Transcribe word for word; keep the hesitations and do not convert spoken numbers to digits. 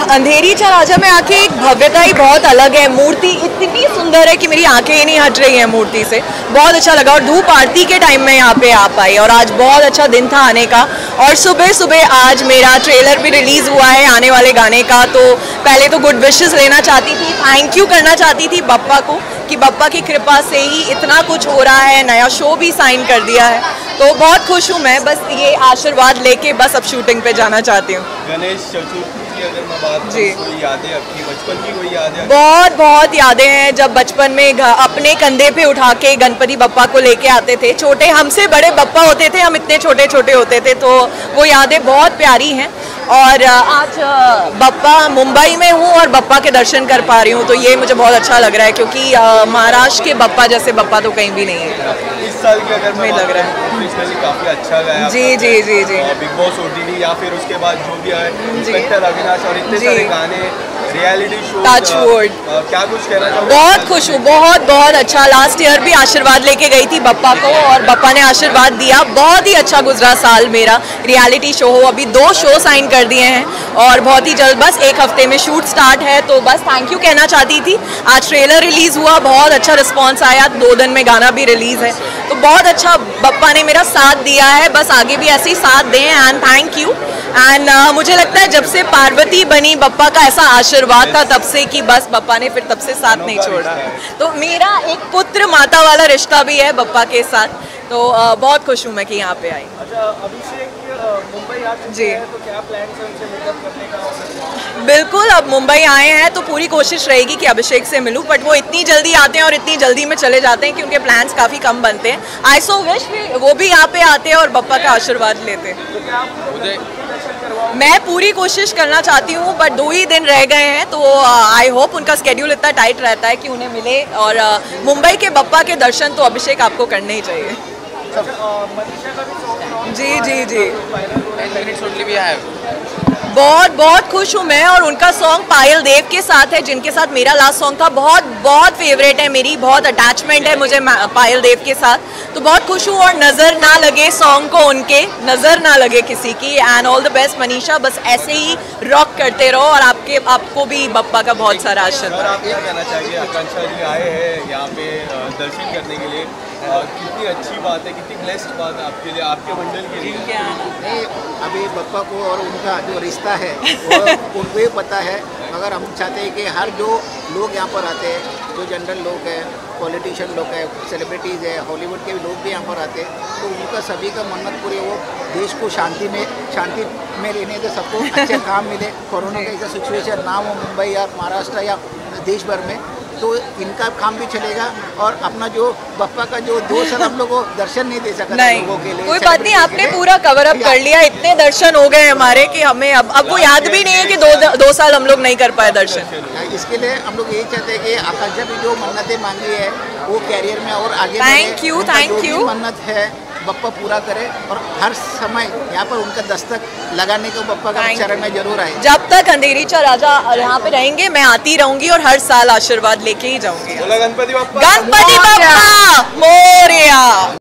अंधेरी चा राजा में आके एक भव्यता ही बहुत अलग है। मूर्ति इतनी सुंदर है कि मेरी आंखें ही नहीं हट रही हैं मूर्ति से। बहुत अच्छा लगा और धूप आरती के टाइम में यहाँ पे आ पाई और आज बहुत अच्छा दिन था आने का। और सुबह सुबह आज मेरा ट्रेलर भी रिलीज हुआ है आने वाले गाने का। तो पहले तो गुड विशेस लेना चाहती थी, थैंक यू करना चाहती थी बप्पा को कि बप्पा की कृपा से ही इतना कुछ हो रहा है। नया शो भी साइन कर दिया है तो बहुत खुश हूँ मैं। बस ये आशीर्वाद लेके बस अब शूटिंग पे जाना चाहती हूँ। गणेश चतुर्थी की अगर मैं बात जी, कोई यादें आपकी बचपन की कोई यादें? बहुत बहुत यादें हैं। जब बचपन में अपने कंधे पे उठा के गणपति बप्पा को लेके आते थे। छोटे हमसे बड़े बप्पा होते थे, हम इतने छोटे छोटे होते थे, तो वो यादें बहुत प्यारी हैं। और आज बप्पा मुंबई में हूँ और बप्पा के दर्शन कर पा रही हूँ तो ये मुझे बहुत अच्छा लग रहा है क्योंकि महाराष्ट्र के बप्पा जैसे बप्पा तो कहीं भी नहीं है। इस साल की अगर मैं लग रहा है काफी अच्छा गया। जी जी जी जी बिग बॉस ओटीटी या फिर उसके बाद जो भी है इंस्पेक्टर अविनाश और इतने सारे गाने, रियलिटी शो, टचवुड, क्या कुछ कहना चाहोगे? बहुत खुश हूँ, बहुत बहुत अच्छा। लास्ट ईयर भी आशीर्वाद लेके गई थी बप्पा को और बप्पा ने आशीर्वाद दिया। बहुत ही अच्छा गुजरा साल मेरा। रियलिटी शो हो, अभी दो शो साइन कर दिए हैं और बहुत ही जल्द बस एक हफ्ते में शूट स्टार्ट है। तो बस थैंक यू कहना चाहती थी। आज ट्रेलर रिलीज हुआ, बहुत अच्छा रिस्पॉन्स आया, दो दिन में गाना भी रिलीज है तो बहुत अच्छा बप्पा ने मेरा साथ दिया है। बस आगे भी ऐसे ही साथ दें and thank you. And uh, मुझे लगता है जब से पार्वती बनी बप्पा का ऐसा आशीर्वाद था तब से कि बस बप्पा ने फिर तब से साथ नहीं छोड़ा। तो मेरा एक पुत्र माता वाला रिश्ता भी है बप्पा के साथ। तो uh, बहुत खुश हूँ मैं कि यहाँ पे आई। अच्छा, अभिषेक मुंबई आ चुके हैं तो क्या प्लान है उनसे मीटअप करने का? बिल्कुल, अब मुंबई आए हैं तो पूरी कोशिश रहेगी कि अभिषेक से मिलूं, बट वो इतनी जल्दी आते हैं और इतनी जल्दी में चले जाते हैं कि उनके प्लान्स काफ़ी कम बनते हैं। आई सो विश वो भी यहाँ पे आते हैं और बप्पा का आशीर्वाद लेते हैं। मैं पूरी कोशिश करना चाहती हूँ बट दो ही दिन रह गए हैं तो आई होप उनका स्केड्यूल इतना टाइट रहता है कि उन्हें मिले। और मुंबई के बप्पा के दर्शन तो अभिषेक आपको करने ही चाहिए। जी जी जी बहुत बहुत खुश हूँ मैं। और उनका सॉन्ग पायल देव के साथ है जिनके साथ मेरा लास्ट सॉन्ग था, बहुत बहुत फेवरेट है मेरी, बहुत अटैचमेंट है मुझे पायल देव के साथ। तो बहुत खुश हूँ और नज़र ना लगे सॉन्ग को, उनके नज़र ना लगे किसी की। And all the best Manisha, बस ऐसे ही रॉक करते रहो और आपके आपको भी बप्पा का बहुत सारा आशीर्वाद। आप क्या कहना चाहिए? आकांक्षा जी आए हैं यहाँ पे दर्शन करने के लिए, कितनी अच्छी बात है, कितनी ब्लेस्ड बात है आपके लिए, आपके मंडल के लिए। नहीं, अभी बप्पा को और उनका जो रिश्ता है वो उनको ही पता है, मगर हम चाहते हैं कि हर जो लोग यहाँ पर आते हैं, जो जनरल लोग हैं, पॉलिटिशियन लोग हैं, सेलिब्रिटीज़ है, हॉलीवुड के भी लोग भी यहाँ पर आते हैं, तो उनका सभी का मन्नत पूरी वो देश को शांति में शांति में रहने दे, सबको अच्छे काम मिले, कोरोना का ऐसा सिचुएशन ना हो मुंबई या महाराष्ट्र या देश भर में, तो इनका काम भी चलेगा। और अपना जो बप्पा का जो दो साल हम लोग को दर्शन नहीं दे सकते लोगों के लिए, कोई बात नहीं, आपने पूरा कवर अप कर लिया। इतने दर्शन हो गए हमारे कि हमें अब अब वो याद भी नहीं है कि दो दो साल हम लोग नहीं कर पाए दर्शन। इसके लिए हम लोग यही चाहते हैं कि आकांक्षा भी जो मन्नतें मांगी है वो कैरियर में और आगे थैंक यू थैंक यू मन्नत है बप्पा पूरा करे और हर समय यहाँ पर उनका दस्तक लगाने को बप्पा का चरण में जरूर आए। जब तक अंधेरी चा राजा यहाँ पे रहेंगे मैं आती रहूंगी और हर साल आशीर्वाद लेके ही जाऊंगी। गणपति बप्पा गणपति बप्पा मोरया।